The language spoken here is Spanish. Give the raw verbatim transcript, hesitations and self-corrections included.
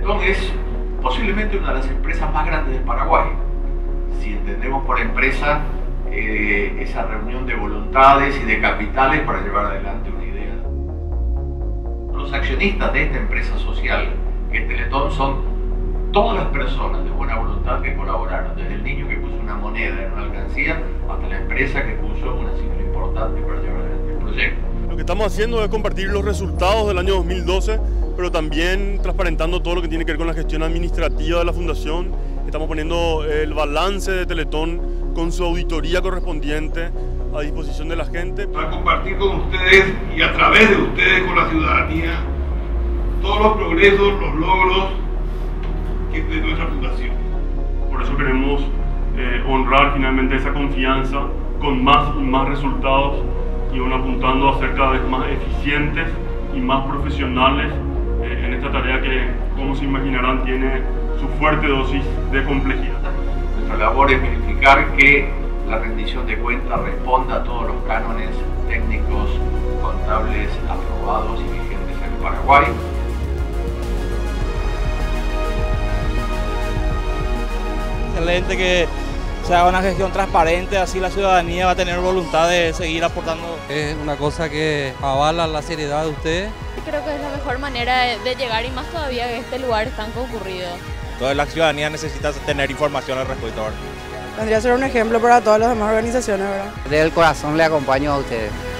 Teletón es posiblemente una de las empresas más grandes de Paraguay. Si entendemos por empresa eh, esa reunión de voluntades y de capitales para llevar adelante una idea. Los accionistas de esta empresa social, que es Teletón, son todas las personas de buena voluntad que colaboraron, desde el niño que puso una moneda en una alcancía hasta la empresa que puso una cifra importante para llevar adelante el proyecto. Lo que estamos haciendo es compartir los resultados del año dos mil doce, pero también transparentando todo lo que tiene que ver con la gestión administrativa de la Fundación. Estamos poniendo el balance de Teletón con su auditoría correspondiente a disposición de la gente. Para compartir con ustedes y a través de ustedes con la ciudadanía todos los progresos, los logros que de nuestra Fundación. Por eso queremos eh, honrar finalmente esa confianza con más y más resultados y van apuntando a ser cada vez más eficientes y más profesionales eh, en esta tarea que, como se imaginarán, tiene su fuerte dosis de complejidad. Nuestra labor es verificar que la rendición de cuentas responda a todos los cánones técnicos contables aprobados y vigentes en Paraguay. Excelente que se haga una gestión transparente, así la ciudadanía va a tener voluntad de seguir aportando. Es una cosa que avala la seriedad de ustedes. Creo que es la mejor manera de, de llegar, y más todavía que este lugar es tan concurrido. Toda la ciudadanía necesita tener información al respecto. Tendría que ser un ejemplo para todas las demás organizaciones, ¿verdad? Desde el corazón le acompaño a ustedes.